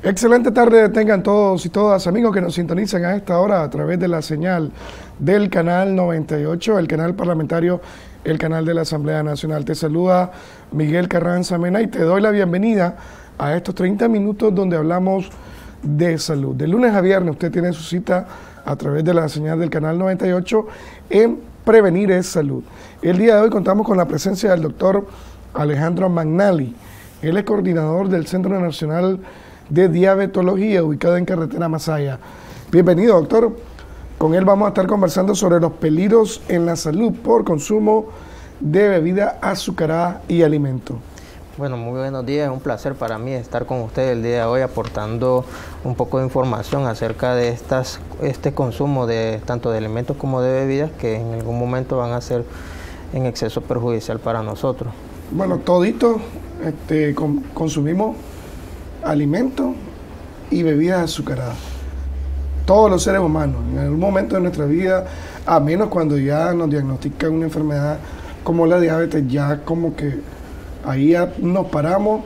Excelente tarde tengan todos y todas, amigos que nos sintonizan a esta hora a través de la señal del canal 98, el canal parlamentario, el canal de la Asamblea Nacional. Te saluda Miguel Carranza Mena y te doy la bienvenida a estos 30 minutos donde hablamos de salud. De lunes a viernes usted tiene su cita a través de la señal del canal 98 en Prevenir es Salud. El día de hoy contamos con la presencia del doctor Alejandro Magnali. Él es coordinador del Centro Nacional de Diabetología, ubicado en Carretera Masaya. Bienvenido, doctor. Con él vamos a estar conversando sobre los peligros en la salud por consumo de bebida azucarada y alimentos. Bueno, muy buenos días. Es un placer para mí estar con ustedes el día de hoy aportando un poco de información acerca de este consumo de tanto de alimentos como de bebidas que en algún momento van a ser en exceso perjudicial para nosotros. Bueno, todito consumimos alimentos y bebidas azucaradas. Todos los seres humanos, en algún momento de nuestra vida, a menos cuando ya nos diagnostican una enfermedad como la diabetes, ya como que ahí ya nos paramos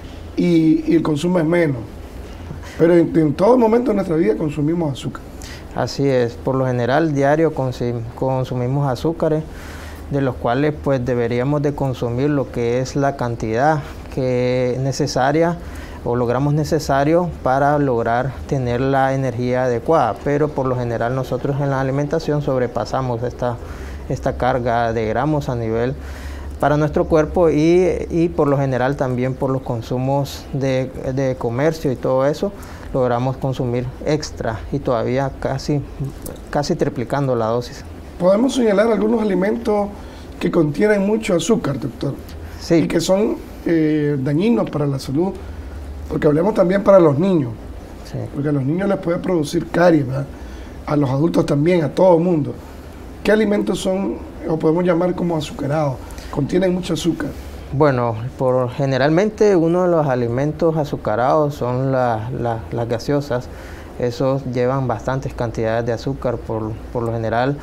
y el consumo es menos. Pero en todo momento de nuestra vida consumimos azúcar. Así es, por lo general diario consumimos azúcares, de los cuales pues deberíamos de consumir lo que es la cantidad que es necesaria o logramos necesario para lograr tener la energía adecuada, pero por lo general nosotros en la alimentación sobrepasamos esta carga de gramos a nivel para nuestro cuerpo y por lo general también por los consumos de comercio y todo eso logramos consumir extra y todavía casi triplicando la dosis. ¿Podemos señalar algunos alimentos que contienen mucho azúcar, doctor? Sí. Y que son dañinos para la salud, porque hablemos también para los niños, sí. Porque a los niños les puede producir caries, ¿verdad? A los adultos también, a todo el mundo. ¿Qué alimentos son, o podemos llamar como azucarados, contienen mucho azúcar? Bueno, generalmente uno de los alimentos azucarados son las gaseosas. Esos llevan bastantes cantidades de azúcar, por lo general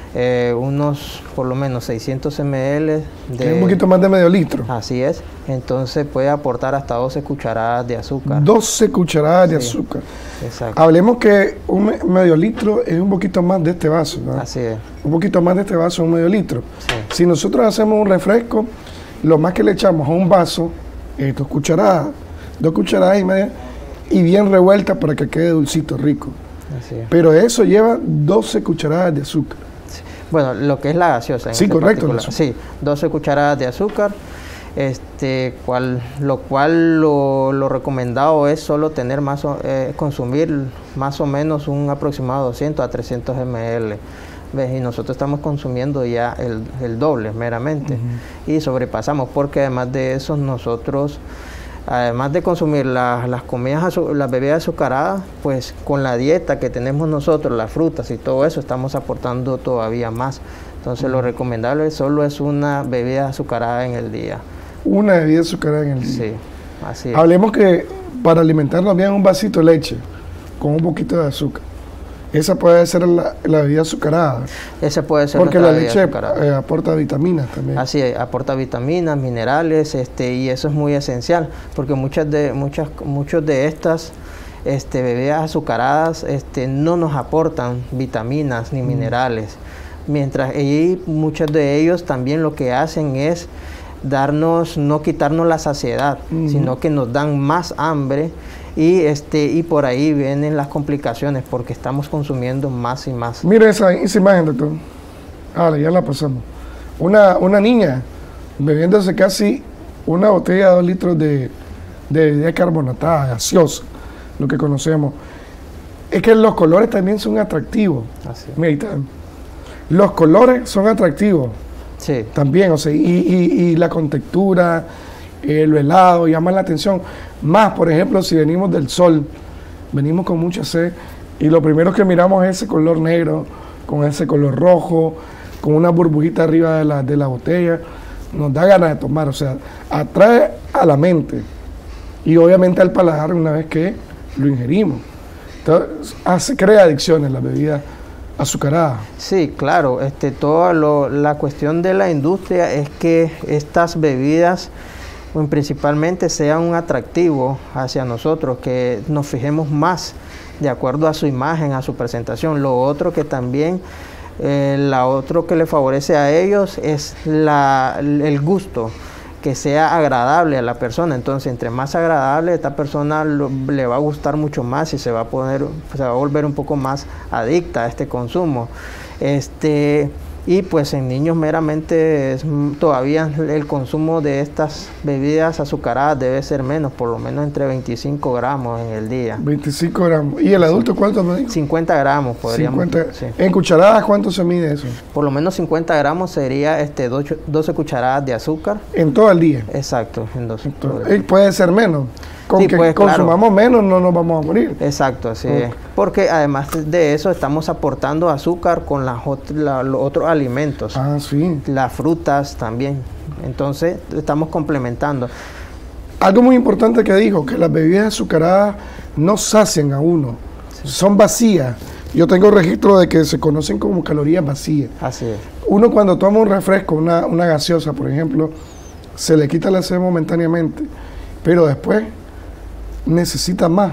unos por lo menos 600 ml de... Un poquito más de medio litro. Así es, entonces puede aportar hasta 12 cucharadas de azúcar. 12 cucharadas de azúcar. Exacto. Hablemos que un medio litro es un poquito más de este vaso, ¿verdad? Así es. Un poquito más de este vaso, un medio litro. Sí. Si nosotros hacemos un refresco, lo más que le echamos a un vaso es 2 cucharadas y media, y bien revuelta para que quede dulcito, rico. Así es. Pero eso lleva 12 cucharadas de azúcar. Bueno, lo que es la gaseosa. Sí, correcto. Sí, 12 cucharadas de azúcar, lo recomendado es solo tener consumir más o menos un aproximado de 200 a 300 ml. ¿Ves? Y nosotros estamos consumiendo ya el doble meramente. Y sobrepasamos porque además de eso nosotros, además de consumir las bebidas azucaradas, pues con la dieta que tenemos nosotros, las frutas y todo eso, estamos aportando todavía más. Entonces lo recomendable solo es una bebida azucarada en el día. Una bebida azucarada en el día. Sí, así es. Hablemos que para alimentarnos bien un vasito de leche con un poquito de azúcar. Esa puede ser la bebida azucarada. Esa puede ser porque la leche aporta vitaminas también. Así es, aporta vitaminas, minerales, y eso es muy esencial, porque muchos de estas bebidas azucaradas no nos aportan vitaminas ni minerales, mientras muchos de ellos también lo que hacen es no quitarnos la saciedad, sino que nos dan más hambre. Y por ahí vienen las complicaciones porque estamos consumiendo más y más. Mire esa imagen, doctor. Ahora ya la pasamos. Una niña bebiéndose casi una botella de 2 litros de bebida carbonatada, gaseosa, lo que conocemos. Es que los colores también son atractivos. Así. Mira, los colores son atractivos. Sí. También, o sea, y la contextura, lo helado, llama la atención. Más, por ejemplo, si venimos del sol, venimos con mucha sed, y lo primero que miramos es ese color negro, con ese color rojo, con una burbujita arriba de la botella, nos da ganas de tomar, o sea, atrae a la mente, y obviamente al paladar una vez que lo ingerimos. Entonces, crea adicciones la bebida azucarada. Sí, claro, la cuestión de la industria es que estas bebidas principalmente sea un atractivo hacia nosotros, que nos fijemos más de acuerdo a su imagen, a su presentación. Lo otro que también, la otro que le favorece a ellos es el gusto, que sea agradable a la persona. Entonces, entre más agradable, esta persona le va a gustar mucho más y se va a volver un poco más adicta a este consumo. Y pues en niños meramente todavía el consumo de estas bebidas azucaradas debe ser menos, por lo menos entre 25 gramos en el día. 25 gramos. ¿Y el adulto cuánto me dijo? 50 gramos podríamos. 50. Sí. ¿En cucharadas cuánto se mide eso? Por lo menos 50 gramos sería 12 cucharadas de azúcar. ¿En todo el día? Exacto, en 12. Puede ser menos. Con sí, que pues, consumamos menos no nos vamos a morir. Exacto, así es. Porque además de eso estamos aportando azúcar con los otros alimentos. Ah, sí. Las frutas también. Entonces estamos complementando. Algo muy importante que dijo, que las bebidas azucaradas no sacian a uno. Sí. Son vacías. Yo tengo registro de que se conocen como calorías vacías. Así es. Uno cuando toma un refresco, una gaseosa, por ejemplo, se le quita la sed momentáneamente, pero después necesita más,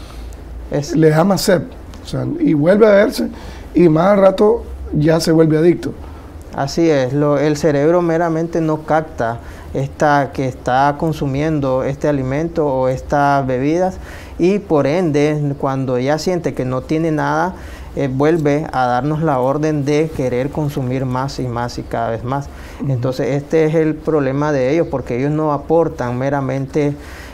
le da más sed, o sea, y vuelve a verse, y más al rato ya se vuelve adicto. Así es, el cerebro meramente no capta que está consumiendo este alimento o estas bebidas, y por ende, cuando ya siente que no tiene nada, vuelve a darnos la orden de querer consumir más y más y cada vez más. Entonces este es el problema de ellos, porque ellos no aportan meramente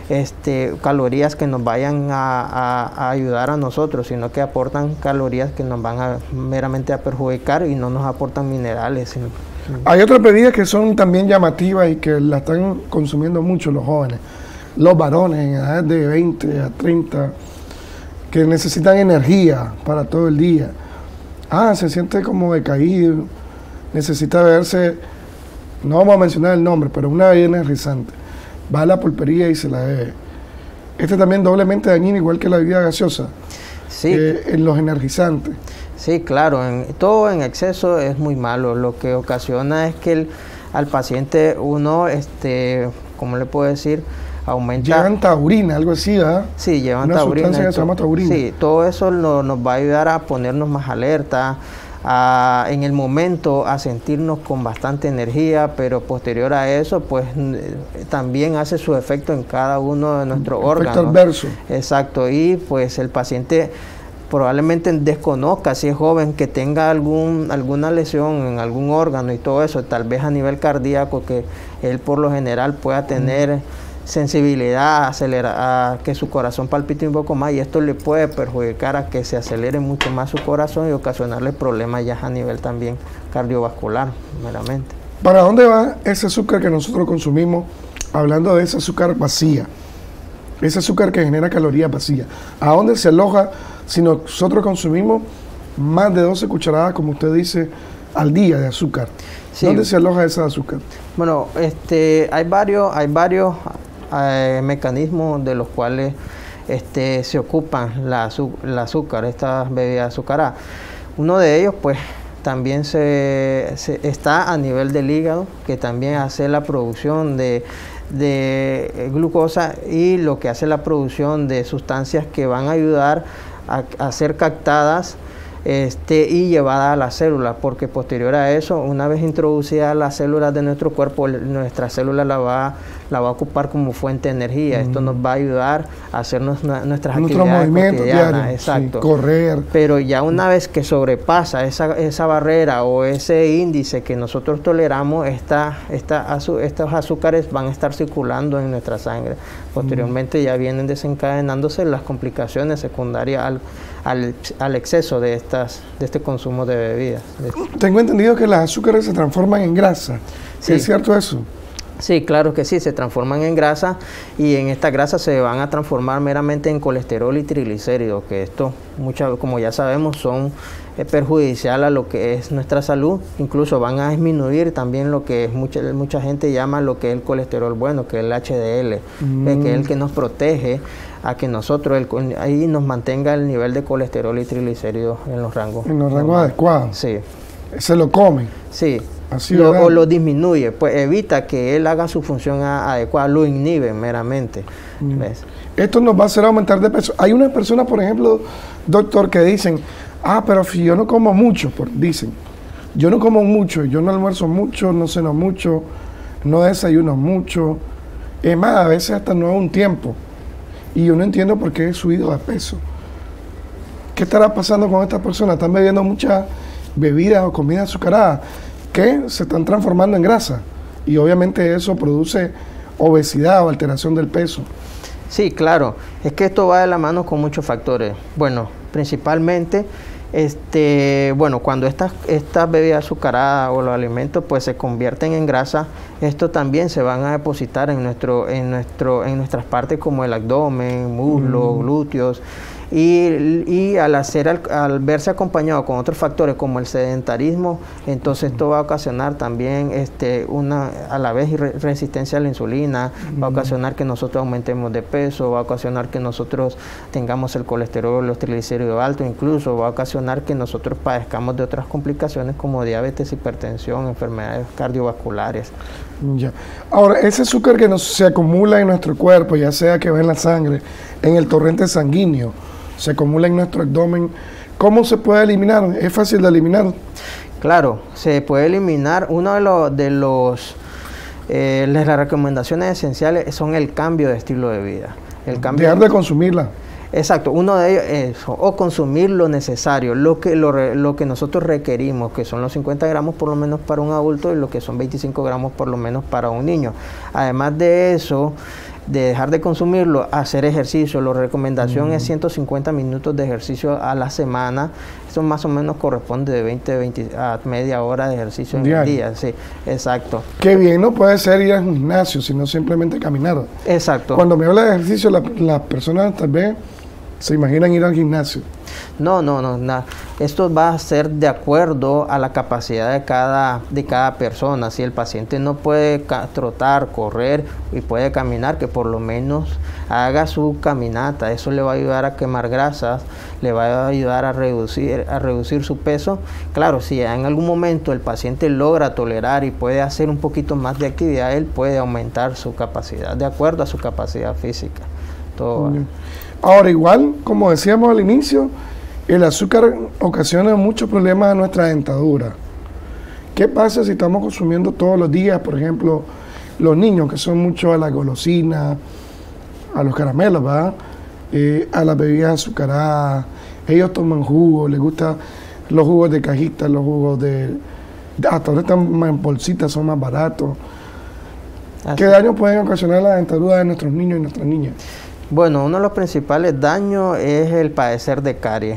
calorías que nos vayan a ayudar a nosotros, sino que aportan calorías que nos van meramente a perjudicar y no nos aportan minerales. Hay otras bebidas que son también llamativas y que la están consumiendo mucho los jóvenes, los varones en edad de 20 a 30, que necesitan energía para todo el día. Se siente como decaído, necesita verse, no vamos a mencionar el nombre, pero una bebida energizante. Va a la pulpería y se la bebe. También doblemente dañino, igual que la bebida gaseosa. Sí. En los energizantes. Sí, claro, todo en exceso es muy malo. Lo que ocasiona es que al paciente uno, ¿cómo le puedo decir? Aumenta. Llevan taurina, algo así, ¿verdad? Sí, llevan una taurina. Sustancia que se llama taurina. Sí, todo eso nos va a ayudar a ponernos más alerta, en el momento a sentirnos con bastante energía, pero posterior a eso, pues también hace su efecto en cada uno de nuestros órganos. Efecto adverso. Exacto, y pues el paciente probablemente desconozca, si es joven, que tenga alguna lesión en algún órgano y todo eso, tal vez a nivel cardíaco, que él por lo general pueda tener sensibilidad a que su corazón palpite un poco más, y esto le puede perjudicar a que se acelere mucho más su corazón y ocasionarle problemas ya a nivel también cardiovascular, meramente. ¿Para dónde va ese azúcar que nosotros consumimos? Hablando de ese azúcar vacía, ese azúcar que genera calorías vacías, ¿a dónde se aloja si nosotros consumimos más de 12 cucharadas, como usted dice, al día de azúcar? Sí. ¿Dónde se aloja ese azúcar? Bueno, hay varios mecanismos de los cuales se ocupan la azúcar, estas bebidas azucaradas. Uno de ellos, pues, también está a nivel del hígado, que también hace la producción de glucosa, y lo que hace la producción de sustancias que van a ayudar a ser captadas y llevada a las células, porque posterior a eso, una vez introducida a las células de nuestro cuerpo, nuestra célula la va a ocupar como fuente de energía. Esto nos va a ayudar a hacer nuestras actividades cotidianas. Exacto. Sí, correr. Pero ya una vez que sobrepasa esa barrera o ese índice que nosotros toleramos, estos azúcares van a estar circulando en nuestra sangre. Posteriormente ya vienen desencadenándose las complicaciones secundarias al exceso de este consumo de bebidas. Tengo entendido que las azúcares se transforman en grasa. Sí. ¿Es cierto eso? Sí, claro que sí, se transforman en grasa, y en esta grasa se van a transformar meramente en colesterol y triglicéridos, que esto, como ya sabemos, son perjudicial a lo que es nuestra salud. Incluso van a disminuir también lo que mucha gente llama lo que es el colesterol bueno, que es el HDL, que es el que nos protege a que nosotros ahí nos mantenga el nivel de colesterol y triglicéridos en los rangos. En los rangos adecuados. Sí. Se lo comen. Sí. Así, o lo disminuye, pues evita que él haga su función adecuada, lo inhibe meramente. ¿Ves? Esto nos va a hacer aumentar de peso. Hay unas personas, por ejemplo, doctor, que dicen, pero si yo no como mucho, dicen, yo no como mucho, yo no almuerzo mucho, no ceno mucho, no desayuno mucho, es más, a veces hasta no hago un tiempo, y yo no entiendo por qué he subido de peso. ¿Qué estará pasando con estas personas? Están bebiendo muchas bebidas o comida azucarada que se están transformando en grasa, y obviamente eso produce obesidad o alteración del peso. Sí, claro, es que esto va de la mano con muchos factores. Bueno, principalmente, cuando estas bebidas azucaradas o los alimentos pues se convierten en grasa, esto también se van a depositar en nuestras partes como el abdomen, muslos, glúteos. Y al verse acompañado con otros factores como el sedentarismo, entonces esto va a ocasionar también a la vez resistencia a la insulina, va a ocasionar que nosotros aumentemos de peso, va a ocasionar que nosotros tengamos el colesterol, los triglicéridos altos, incluso va a ocasionar que nosotros padezcamos de otras complicaciones como diabetes, hipertensión, enfermedades cardiovasculares. Ya. Ahora, ese azúcar que se acumula en nuestro cuerpo, ya sea que va en la sangre, en el torrente sanguíneo, se acumula en nuestro abdomen, ¿cómo se puede eliminar? ¿Es fácil de eliminar? Claro, se puede eliminar. Uno de las recomendaciones esenciales son el cambio de estilo de vida. Dejar de consumirla. Exacto, uno de ellos es o consumir lo necesario, lo que nosotros requerimos, que son los 50 gramos por lo menos para un adulto y lo que son 25 gramos por lo menos para un niño. Además de eso, de dejar de consumirlo, hacer ejercicio. La recomendación es 150 minutos de ejercicio a la semana. Eso más o menos corresponde de 20 a media hora de ejercicio en el día. Sí, exacto. Qué bien, no puede ser ir al gimnasio, sino simplemente caminar. Exacto. Cuando me habla de ejercicio, las personas tal vez se imaginan ir al gimnasio. No. Esto va a ser de acuerdo a la capacidad de cada persona. Si el paciente no puede trotar, correr y puede caminar, que por lo menos haga su caminata. Eso le va a ayudar a quemar grasas, le va a ayudar a reducir su peso. Claro, si en algún momento el paciente logra tolerar y puede hacer un poquito más de actividad, él puede aumentar su capacidad de acuerdo a su capacidad física. Ahora, igual, como decíamos al inicio, el azúcar ocasiona muchos problemas a nuestra dentadura. ¿Qué pasa si estamos consumiendo todos los días, por ejemplo, los niños que son mucho a la golosina, a los caramelos, ¿verdad? A las bebidas azucaradas, ellos toman jugo, les gustan los jugos de cajita, los jugos hasta ahora están más en bolsitas, son más baratos. ¿Qué daño pueden ocasionar la dentadura de nuestros niños y nuestras niñas? Bueno, uno de los principales daños es el padecer de caries.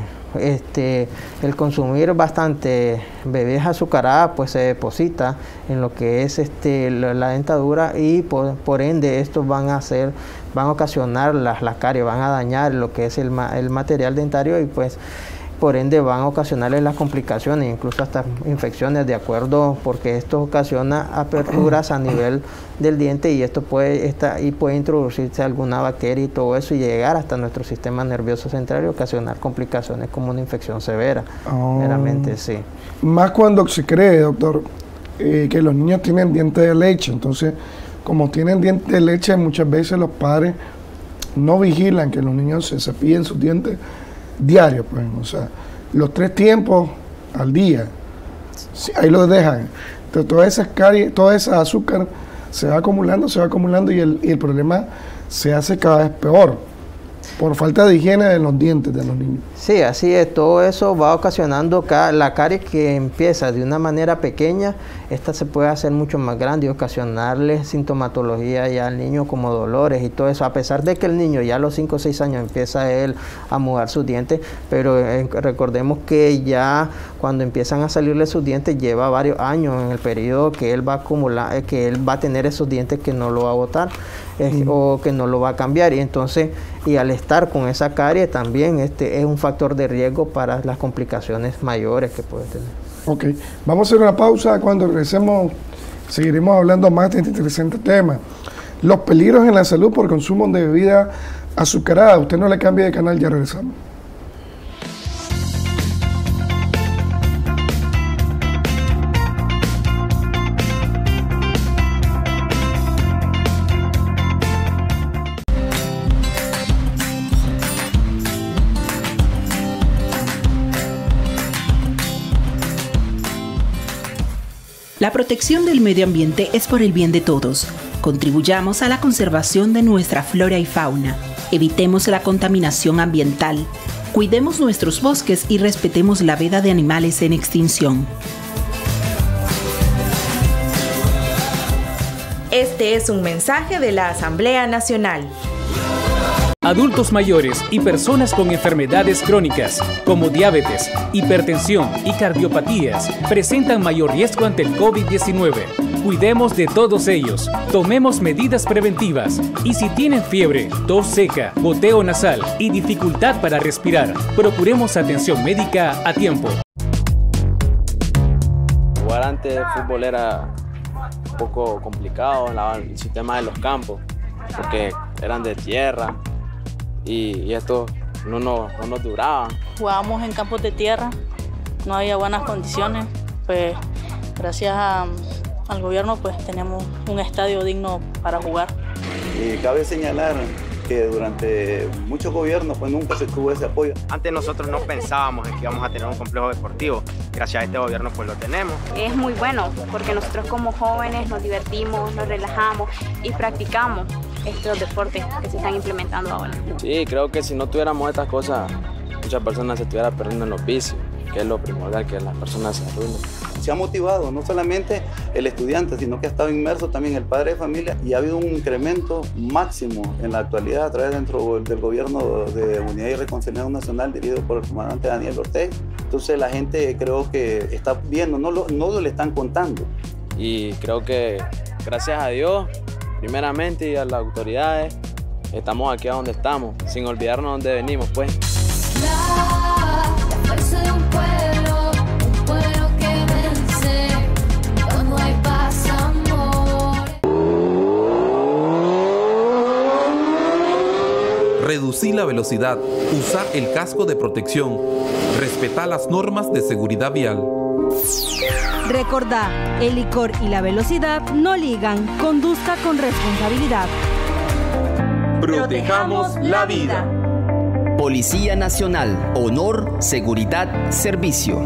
El consumir bastante bebidas azucaradas pues se deposita en lo que es la dentadura y por ende estos van a ocasionar las caries, van a dañar lo que es el material dentario y pues por ende van a ocasionarle las complicaciones, incluso hasta infecciones, de acuerdo, porque esto ocasiona aperturas a nivel del diente y esto puede introducirse alguna bacteria y todo eso y llegar hasta nuestro sistema nervioso central y ocasionar complicaciones como una infección severa. Meramente, sí. Más cuando se cree, doctor, que los niños tienen dientes de leche, entonces como tienen dientes de leche muchas veces los padres no vigilan que los niños se cepillen sus dientes diario, pues, o sea, los 3 tiempos al día, ahí los dejan. Entonces, todas esas caries, toda esa azúcar se va acumulando y el problema se hace cada vez peor por falta de higiene de los dientes de los niños. Sí, así es, todo eso va ocasionando la caries que empieza de una manera pequeña, esta se puede hacer mucho más grande y ocasionarle sintomatología ya al niño como dolores y todo eso, a pesar de que el niño ya a los 5 o 6 años empieza él a mudar sus dientes, pero recordemos que ya cuando empiezan a salirle sus dientes lleva varios años en el periodo que él va a acumular, que él va a tener esos dientes que no lo va a botar o que no lo va a cambiar y entonces y al estar con esa carie también es un factor de riesgo para las complicaciones mayores que puede tener. Ok, vamos a hacer una pausa. Cuando regresemos seguiremos hablando más de este interesante tema. Los peligros en la salud por consumo de bebida azucarada. Usted no le cambie de canal, ya regresamos. La protección del medio ambiente es por el bien de todos. Contribuyamos a la conservación de nuestra flora y fauna. Evitemos la contaminación ambiental. Cuidemos nuestros bosques y respetemos la vida de animales en extinción. Este es un mensaje de la Asamblea Nacional. Adultos mayores y personas con enfermedades crónicas como diabetes, hipertensión y cardiopatías presentan mayor riesgo ante el COVID-19. Cuidemos de todos ellos, tomemos medidas preventivas y si tienen fiebre, tos seca, goteo nasal y dificultad para respirar, procuremos atención médica a tiempo. Jugar antes de fútbol era un poco complicado en el sistema de los campos, porque eran de tierra. Y esto no nos duraba. Jugábamos en campos de tierra, no había buenas condiciones, pues gracias al gobierno pues tenemos un estadio digno para jugar. Y cabe señalar que durante muchos gobiernos pues nunca se tuvo ese apoyo. Antes nosotros no pensábamos en que íbamos a tener un complejo deportivo, gracias a este gobierno pues lo tenemos. Es muy bueno porque nosotros como jóvenes nos divertimos, nos relajamos y practicamos estos deportes que se están implementando ahora. Sí, creo que si no tuviéramos estas cosas, muchas personas se estuvieran perdiendo en los vicios, que es lo primordial, que las personas se arruinen. Se ha motivado no solamente el estudiante, sino que ha estado inmerso también el padre de familia y ha habido un incremento máximo en la actualidad a través del gobierno de Unidad y Reconciliación Nacional dirigido por el comandante Daniel Ortega. Entonces la gente creo que está viendo, no lo le están contando. Y creo que gracias a Dios, primeramente, y a las autoridades, estamos aquí a donde estamos, sin olvidarnos de dónde venimos, pues. La fuerza de un pueblo que vence, cuando hay paz, amor. Reducir la velocidad, usar el casco de protección, respetar las normas de seguridad vial. Recordá, el licor y la velocidad no ligan, conduzca con responsabilidad. Protejamos la vida. Policía Nacional, honor, seguridad, servicio.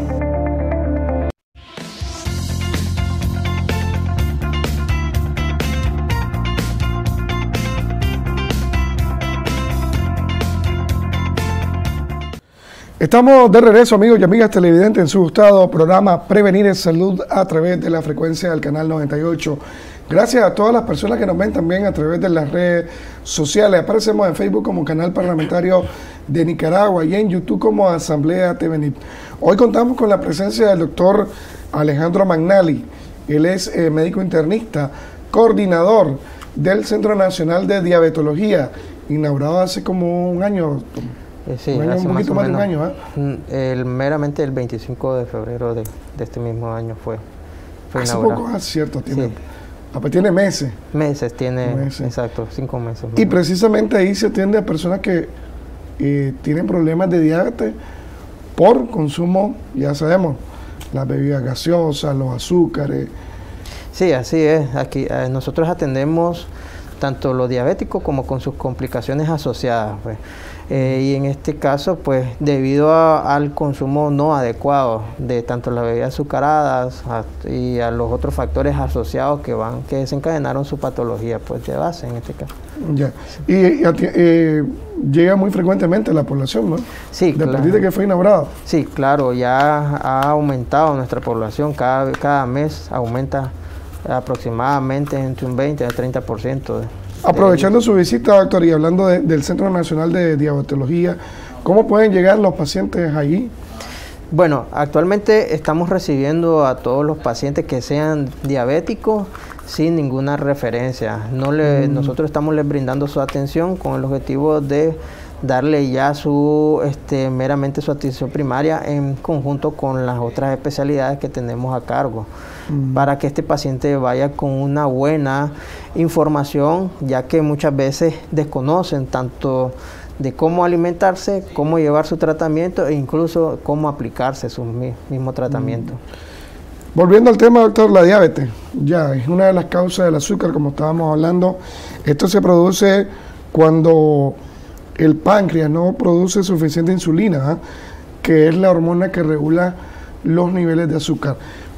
Estamos de regreso, amigos y amigas televidentes, en su gustado programa Prevenir en Salud a través de la frecuencia del canal 98. Gracias a todas las personas que nos ven también a través de las redes sociales. Aparecemos en Facebook como Canal Parlamentario de Nicaragua y en YouTube como Asamblea TVNIP. Hoy contamos con la presencia del doctor Alejandro Magnali. Él es médico internista, coordinador del Centro Nacional de Diabetología, inaugurado hace como un año. Sí, un poquito más de un año, meramente el 25 de febrero de este mismo año fue hace inaugurado. Poco, cierto, tiene, sí. Pues tiene meses. Meses, exacto, 5 meses. Y precisamente ahí se atiende a personas que tienen problemas de diabetes por consumo, ya sabemos, las bebidas gaseosas, los azúcares. Sí, así es. Aquí nosotros atendemos tanto los diabéticos como con sus complicaciones asociadas, pues. Y en este caso, pues, debido al consumo no adecuado de tanto las bebidas azucaradas y a los otros factores asociados que desencadenaron su patología, pues, de base en este caso. Ya. Y llega muy frecuentemente la población, ¿no? Sí, claro. Después de que fue inaugurado. Sí, claro, ya ha aumentado nuestra población, cada mes aumenta aproximadamente entre un 20 y un 30%. Aprovechando su visita, doctor, y hablando del Centro Nacional de Diabetología, ¿cómo pueden llegar los pacientes allí? Bueno, actualmente estamos recibiendo a todos los pacientes que sean diabéticos sin ninguna referencia. Nosotros estamos les brindando su atención con el objetivo de darle ya meramente su atención primaria en conjunto con las otras especialidades que tenemos a cargo, para que este paciente vaya con una buena información, ya que muchas veces desconocen tanto de cómo alimentarse, cómo llevar su tratamiento e incluso cómo aplicarse su mismo tratamiento. Volviendo al tema, doctor, la diabetes, ya es una de las causas del azúcar, como estábamos hablando. Esto se produce cuando el páncreas no produce suficiente insulina, que es la hormona que regula los niveles de azúcar.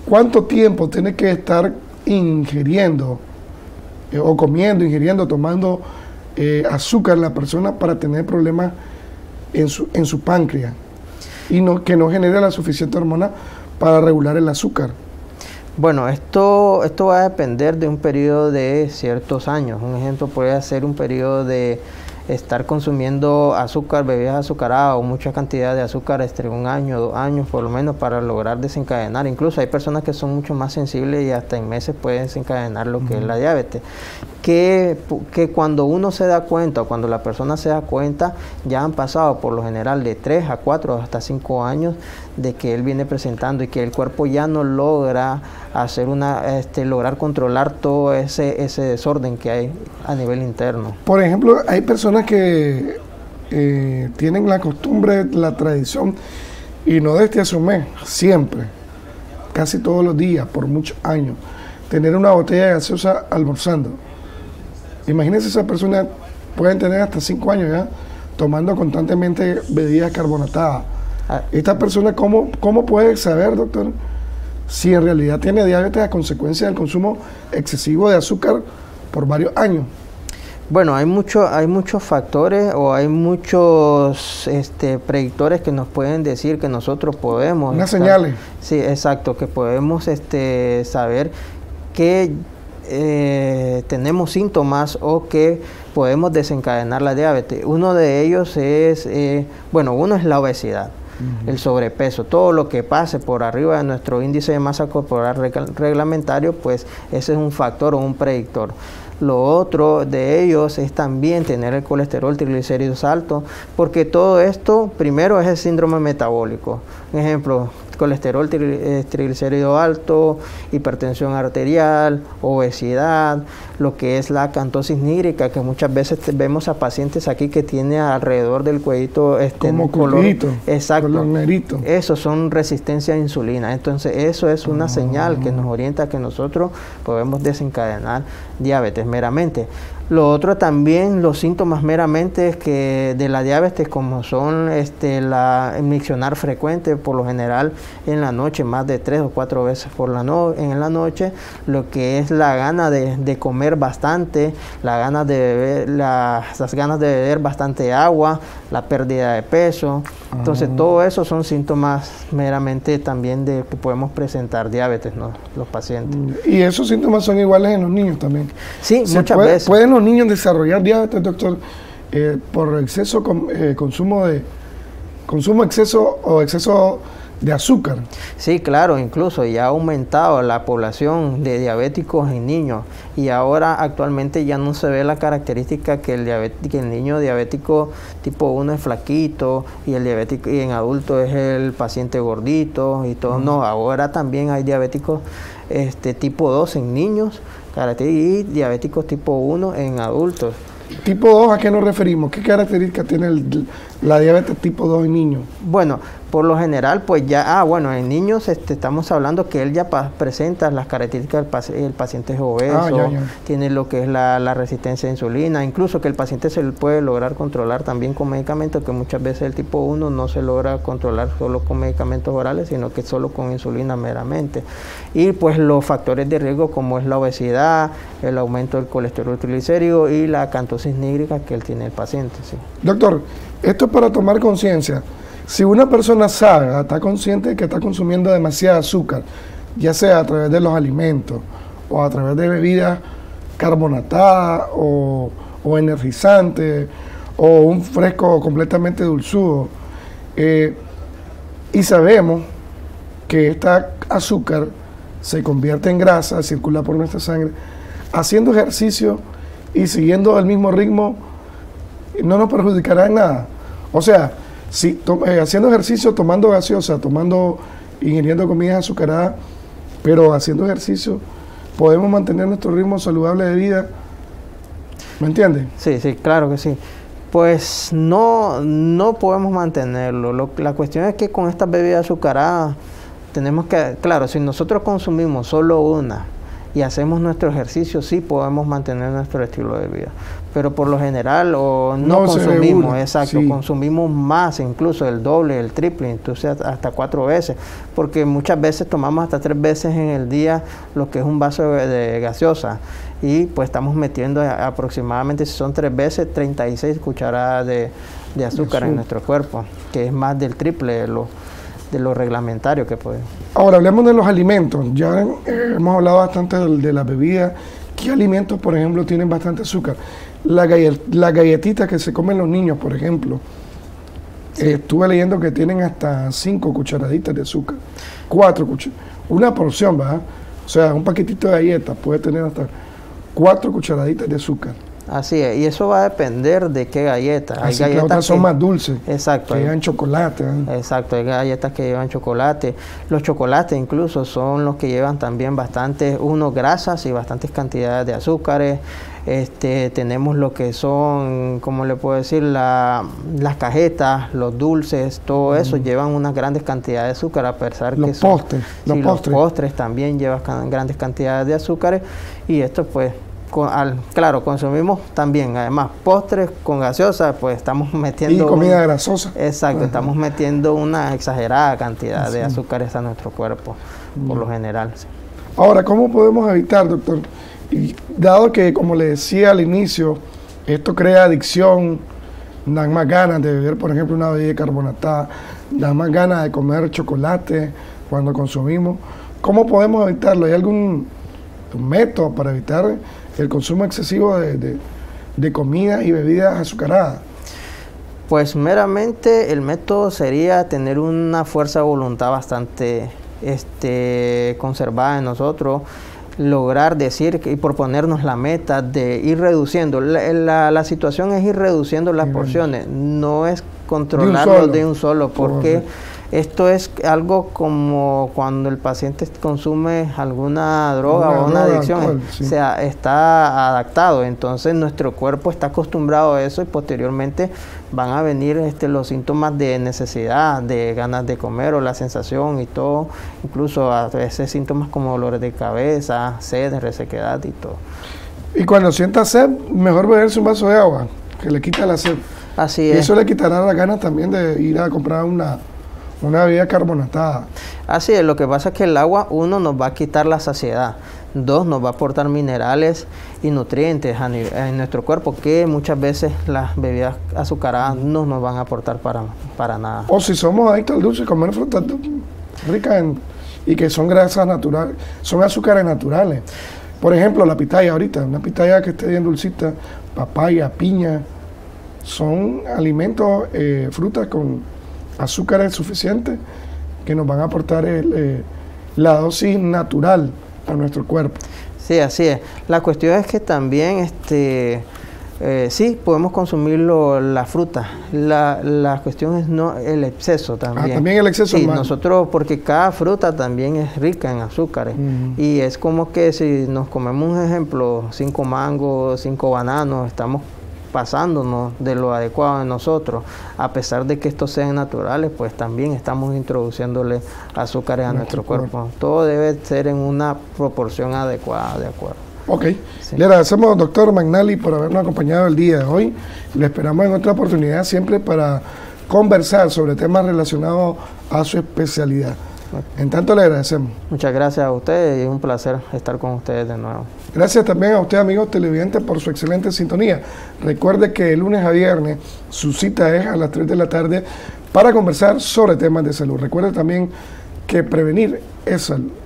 ¿cuánto tiempo tiene que estar ingiriendo o comiendo, ingiriendo, tomando azúcar la persona para tener problemas en su páncreas y que no genere la suficiente hormona para regular el azúcar? Bueno, esto va a depender de un periodo de ciertos años. Un ejemplo puede ser un periodo de estar consumiendo azúcar, bebidas azucaradas o mucha cantidad de azúcar entre 1 año, 2 años por lo menos para lograr desencadenar. Incluso hay personas que son mucho más sensibles y hasta en meses pueden desencadenar lo que es la diabetes. Que cuando uno se da cuenta o cuando la persona se da cuenta, ya han pasado por lo general de 3 a 4 hasta 5 años de que él viene presentando y que el cuerpo ya no logra hacer lograr controlar todo ese desorden que hay a nivel interno. Por ejemplo, hay personas que tienen la costumbre, la tradición, y no desde hace un mes, siempre, casi todos los días, por muchos años, tener una botella de gaseosa almorzando. Imagínense, esas personas pueden tener hasta 5 años ya tomando constantemente bebidas carbonatadas. Esta persona, ¿cómo puede saber, doctor, si en realidad tiene diabetes a consecuencia del consumo excesivo de azúcar por varios años? Bueno, hay muchos factores o hay muchos predictores que nos pueden decir que nosotros podemos... Unas señales. Sí, exacto, que podemos saber que tenemos síntomas o que podemos desencadenar la diabetes. Uno de ellos es, uno es la obesidad. El sobrepeso, todo lo que pase por arriba de nuestro índice de masa corporal reglamentario, pues ese es un factor o un predictor. Lo otro de ellos es también tener el colesterol, triglicéridos altos, porque todo esto primero es el síndrome metabólico. Un ejemplo, colesterol, triglicérido alto, hipertensión arterial, obesidad, lo que es la acantosis nígrica, que muchas veces vemos a pacientes aquí que tiene alrededor del cuellito como color, exacto, color negrito. Eso son resistencia a insulina. Entonces eso es una señal que nos orienta a que nosotros podemos desencadenar diabetes meramente. Lo otro también, los síntomas meramente de la diabetes, como son el miccionar frecuente, por lo general en la noche, más de 3 o 4 veces en la noche, lo que es la gana de comer bastante, la gana de beber, las ganas de beber bastante agua, la pérdida de peso. Entonces todo eso son síntomas meramente también de que podemos presentar diabetes, ¿no?, los pacientes. ¿Y esos síntomas son iguales en los niños también? Sí, muchas veces. ¿Pueden los niños desarrollar diabetes, doctor, por exceso consumo exceso de azúcar? Sí, claro, incluso ya ha aumentado la población de diabéticos en niños y ahora actualmente ya no se ve la característica que el niño diabético tipo 1 es flaquito y el diabético y en adulto es el paciente gordito y todo. No, ahora también hay diabéticos tipo 2 en niños y diabéticos tipo 1 en adultos. ¿Tipo 2 a qué nos referimos? ¿Qué características tiene la diabetes tipo 2 en niños? Bueno, por lo general, pues ya, en niños estamos hablando que él ya presenta las características del paciente es obeso, tiene lo que es la resistencia a insulina, incluso que el paciente se puede lograr controlar también con medicamentos, que muchas veces el tipo 1 no se logra controlar solo con medicamentos orales, sino que solo con insulina meramente. Y pues los factores de riesgo como es la obesidad, el aumento del colesterol triglicérido y la acantosis nígrica que él tiene el paciente. Sí. Doctor, esto es para tomar conciencia. Si una persona sabe, está consciente de que está consumiendo demasiado azúcar, ya sea a través de los alimentos o a través de bebidas carbonatadas o energizantes o un fresco completamente dulzudo, y sabemos que esta azúcar se convierte en grasa, circula por nuestra sangre, haciendo ejercicio y siguiendo el mismo ritmo no nos perjudicará en nada. O sea, si haciendo ejercicio, tomando gaseosa, ingiriendo comidas azucaradas, pero haciendo ejercicio, podemos mantener nuestro ritmo saludable de vida. ¿Me entiendes? Sí, claro que sí. Pues no podemos mantenerlo. La cuestión es que con estas bebidas azucaradas tenemos que, claro, si nosotros consumimos solo una y hacemos nuestro ejercicio, sí podemos mantener nuestro estilo de vida. Pero por lo general no consumimos, exacto, sí. Consumimos más, incluso el doble, el triple, entonces hasta 4 veces, porque muchas veces tomamos hasta 3 veces en el día lo que es un vaso de gaseosa, y pues estamos metiendo aproximadamente, si son 3 veces, 36 cucharadas de azúcar en nuestro cuerpo, que es más del triple de lo reglamentario que podemos. Ahora hablemos de los alimentos. Ya hemos hablado bastante de las bebidas. ¿Qué alimentos, por ejemplo, tienen bastante azúcar? Las galletitas que se comen los niños, por ejemplo, sí. Estuve leyendo que tienen hasta 5 cucharaditas de azúcar, 4 cucharadas, una porción, ¿verdad? O sea, un paquetito de galletas puede tener hasta 4 cucharaditas de azúcar. Así es, y eso va a depender de qué galleta. Hay galletas que otras son más dulces. Exacto. Que llevan chocolate. Exacto, hay galletas que llevan chocolate. Los chocolates incluso son los que llevan también bastantes, grasas y bastantes cantidades de azúcares. Tenemos lo que son, ¿cómo le puedo decir? Las cajetas, los dulces, todo eso llevan unas grandes cantidades de azúcar, a pesar que son... Los postres también llevan grandes cantidades de azúcares, y esto pues... Claro, consumimos también, además, postres con gaseosa, pues estamos metiendo... Y comida grasosa. Exacto, estamos metiendo una exagerada cantidad de azúcares a nuestro cuerpo, por lo general. Sí. Ahora, ¿cómo podemos evitar, doctor? Y dado que, como le decía al inicio, esto crea adicción, dan más ganas de beber, por ejemplo, una bebida carbonatada, dan más ganas de comer chocolate cuando consumimos. ¿Cómo podemos evitarlo? ¿Hay algún método para evitar el consumo excesivo de comida y bebidas azucaradas? Pues meramente el método sería tener una fuerza de voluntad bastante conservada en nosotros, lograr decir y proponernos la meta de ir reduciendo. La situación es ir reduciendo las porciones, no es controlarlo de un solo, porque esto es algo como cuando el paciente consume alguna droga o una adicción, alcohol, sí. Está adaptado, entonces nuestro cuerpo está acostumbrado a eso, y posteriormente van a venir los síntomas de necesidad, de ganas de comer, o la sensación y todo, incluso a veces síntomas como dolores de cabeza, sed, resequedad y todo. Y cuando sienta sed, mejor beberse un vaso de agua, que le quita la sed. Así es. Y eso le quitará las ganas también de ir a comprar una bebida carbonatada. Así es, lo que pasa es que el agua, 1, nos va a quitar la saciedad, 2, nos va a aportar minerales y nutrientes en nuestro cuerpo, que muchas veces las bebidas azucaradas no nos van a aportar para nada. O si somos adictos al dulce, comer frutas ricas y que son grasas naturales, son azúcares naturales. Por ejemplo, la pitaya ahorita, una pitaya que esté bien dulcita, papaya, piña, son alimentos, frutas con azúcares suficientes que nos van a aportar la dosis natural a nuestro cuerpo. Sí, así es. La cuestión es que también sí, podemos consumir la fruta. La cuestión es no el exceso también. También el exceso. Sí, nosotros, porque cada fruta también es rica en azúcares. Y es como que si nos comemos, un ejemplo, 5 mangos, 5 bananos, estamos pasándonos de lo adecuado en nosotros. A pesar de que estos sean naturales, pues también estamos introduciéndole azúcares a nuestro cuerpo. Todo debe ser en una proporción adecuada, de acuerdo. Ok, sí. Le agradecemos, doctor McNally, por habernos acompañado el día de hoy. Le esperamos en otra oportunidad siempre para conversar sobre temas relacionados a su especialidad. En tanto, le agradecemos. Muchas gracias a ustedes, y es un placer estar con ustedes de nuevo. Gracias también a usted, amigos televidentes, por su excelente sintonía. Recuerde que de lunes a viernes su cita es a las 3 de la tarde para conversar sobre temas de salud. Recuerde también que prevenir es salud.